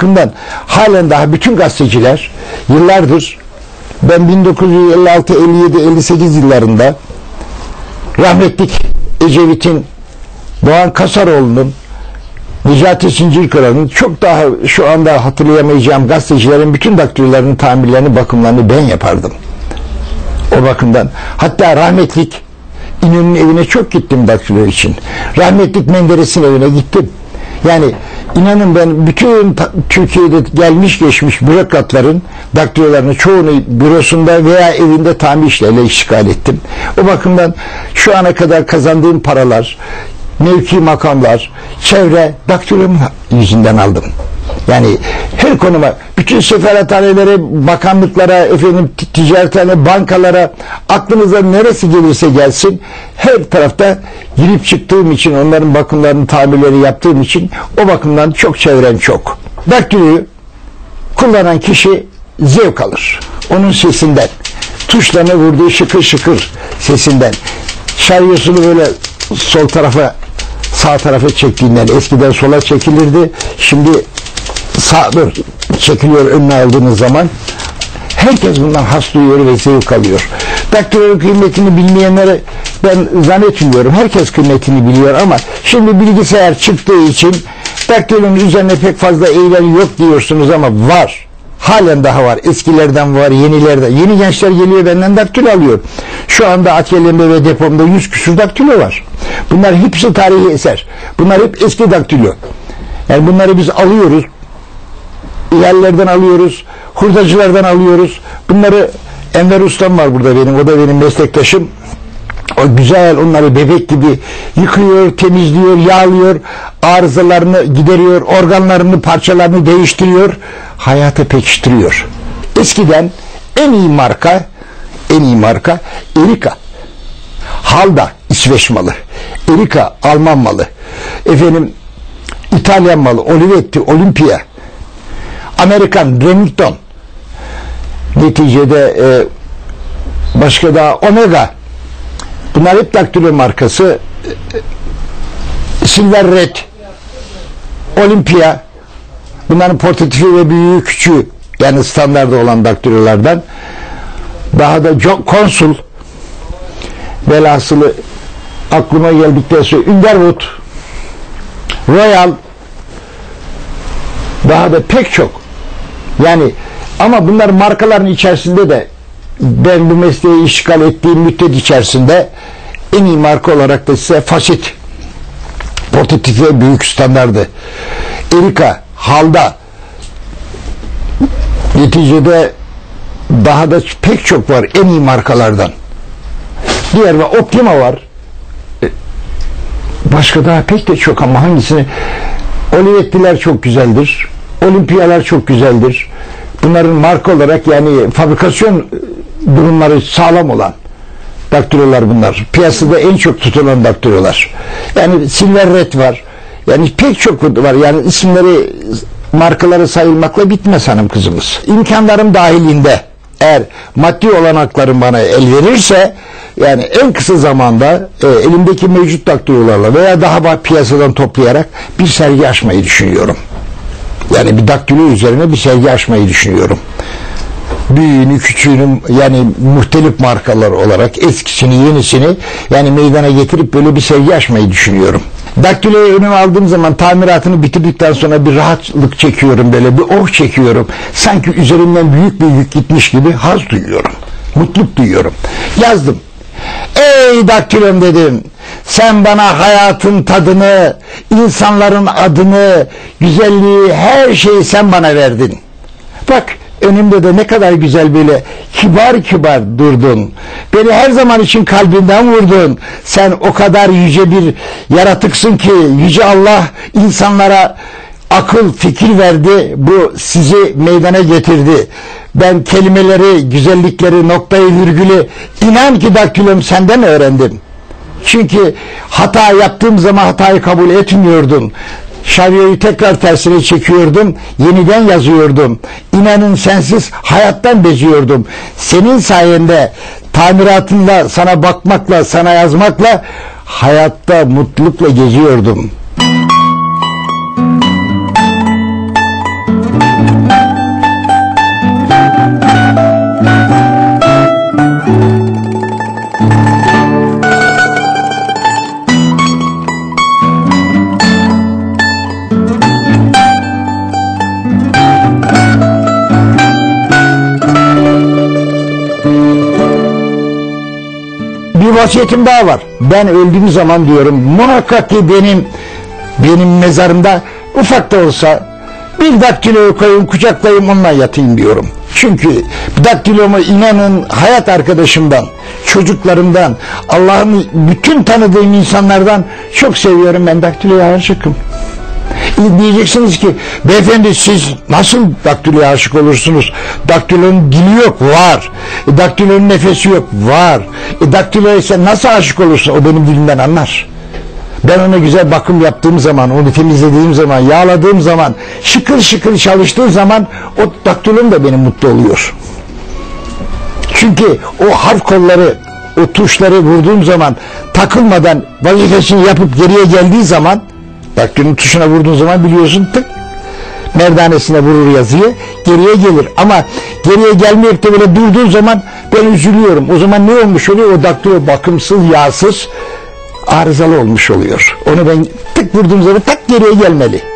bakımdan halen daha bütün gazeteciler yıllardır, ben 1956, 57, 58 yıllarında rahmetlik Ecevit'in, Doğan Kasaroğlu'nun, Necati Zincirkıra'nın, çok daha şu anda hatırlayamayacağım gazetecilerin bütün daktilolarının tamirlerini, bakımlarını ben yapardım. O bakımdan. Hatta rahmetlik İnönü'nün evine çok gittim daktilo için. Rahmetlik Menderes'in evine gittim. Yani inanın ben bütün Türkiye'de gelmiş geçmiş bürokratların daktilolarını çoğunu bürosunda veya evinde tamir işleriyle işgal ettim. O bakımdan şu ana kadar kazandığım paralar, mevki makamlar, çevre daktilom yüzünden aldım. Yani her konuma, bütün seferathanelere, bakanlıklara, efendim ticarethane, bankalara, aklınıza neresi gelirse gelsin, her tarafta girip çıktığım için, onların bakımlarını, tamirleri yaptığım için o bakımdan çok çevrem çok. Daktiloyu kullanan kişi zevk alır. Onun sesinden, tuşlarına vurduğu şıkır şıkır sesinden, şaryosunu böyle sol tarafa, sağ tarafa çektiğinden, eskiden sola çekilirdi, şimdi sağ çekiliyor önüne aldığınız zaman. Herkes bundan haz duyuyor ve zevk alıyor. Daktilonun kıymetini bilmeyenlere ben zannetmiyorum. Herkes kıymetini biliyor ama şimdi bilgisayar çıktığı için daktilonun üzerine pek fazla eğlence yok diyorsunuz ama var. Halen daha var. Eskilerden var, yenilerden. Yeni gençler geliyor benden daktilo alıyor. Şu anda atölyemde ve depomda 100 küsur daktilo var. Bunlar hepsi tarihi eser. Bunlar hep eski daktilo. Yani bunları biz alıyoruz. Yerlerden alıyoruz. Hurdacılardan alıyoruz. Bunları Enver Ustam var burada benim. O da benim meslektaşım. O güzel onları bebek gibi yıkıyor, temizliyor, yağlıyor, arızalarını gideriyor, organlarını, parçalarını değiştiriyor, hayata pekiştiriyor. Eskiden en iyi marka Erika, Halda İsveç malı, Erika Alman malı, efendim İtalyan malı, Olivetti, Olympia, Amerikan Remington, neticede başka da Omega. Bunlar hep daktilo markası. Silver Red, Olympia, bunların portatifi ve büyüğü küçüğü, yani standardı olan daktilolardan. Daha da Konsul, velhasılı aklıma geldikten sonra Underwood, Royal, daha da pek çok. Yani ama bunlar markaların içerisinde de ben bu mesleği işgal ettiğim müddet içerisinde en iyi marka olarak da size Facit, portatif ve büyük standardı, Erika, Halda, neticede daha da pek çok var en iyi markalardan. Diğer ve Optima var. Başka daha pek de çok ama hangisini? Olivettiler çok güzeldir. Olimpiyalar çok güzeldir. Bunların marka olarak yani fabrikasyon durumları sağlam olan daktilolar bunlar. Piyasada en çok tutulan daktilolar. Yani Silver Red var. Yani pek çok var. Yani isimleri, markaları sayılmakla bitmez hanım kızımız. İmkanlarım dahilinde eğer maddi olanaklarım bana el verirse yani en kısa zamanda elimdeki mevcut daktilolarla veya daha piyasadan toplayarak bir sergi açmayı düşünüyorum. Yani bir daktilo üzerine bir sergi açmayı düşünüyorum. Büyüğünü, küçüğünü, yani muhtelif markalar olarak eskisini, yenisini yani meydana getirip böyle bir sergi açmayı düşünüyorum. Daktiloyu önüme aldığım zaman tamiratını bitirdikten sonra bir rahatlık çekiyorum, böyle bir oh çekiyorum. Sanki üzerimden büyük bir yük gitmiş gibi haz duyuyorum. Mutluluk duyuyorum. Yazdım. Ey daktilom dedim. Sen bana hayatın tadını, insanların adını, güzelliği, her şeyi sen bana verdin. Bak önümde de ne kadar güzel böyle kibar kibar durdun. Beni her zaman için kalbinden vurdun. Sen o kadar yüce bir yaratıksın ki yüce Allah insanlara akıl, fikir verdi. Bu sizi meydana getirdi. Ben kelimeleri, güzellikleri, noktayı, virgülü inan ki daktilom senden öğrendim. Çünkü hata yaptığım zaman hatayı kabul etmiyordun. Şaryoyu tekrar tersine çekiyordum, yeniden yazıyordum. İnanın sensiz hayattan beziyordum. Senin sayende tamiratınla, sana bakmakla, sana yazmakla hayatta mutlulukla geziyordum. vasiyetim daha var. Ben öldüğüm zaman diyorum muhakkak ki benim mezarımda ufak da olsa bir daktiloyu koyayım, kucaklayayım, onunla yatayım diyorum. Çünkü daktilomu inanın hayat arkadaşımdan, çocuklarımdan, Allah'ın bütün tanıdığım insanlardan çok seviyorum. Ben daktiloya aşıkım. Diyeceksiniz ki beyefendi siz nasıl daktiloya aşık olursunuz? Daktilonun dili yok, var. Daktilonun nefesi yok, var. Daktiloya ise nasıl aşık olursun? O benim dilimden anlar. Ben ona güzel bakım yaptığım zaman, onu temizlediğim zaman, yağladığım zaman, şıkır şıkır çalıştığı zaman o daktilom da benim mutlu oluyor. Çünkü o harf kolları, o tuşları vurduğum zaman takılmadan vazifesini yapıp geriye geldiği zaman, daktilonun tuşuna vurduğun zaman biliyorsun tık merdanesine vurur yazıyı, geriye gelir. Ama geriye gelmeyip de böyle durduğu zaman ben üzülüyorum. O zaman ne olmuş oluyor? O daktilo bakımsız, yağsız, arızalı olmuş oluyor. Onu ben tık vurduğum zaman tak geriye gelmeli.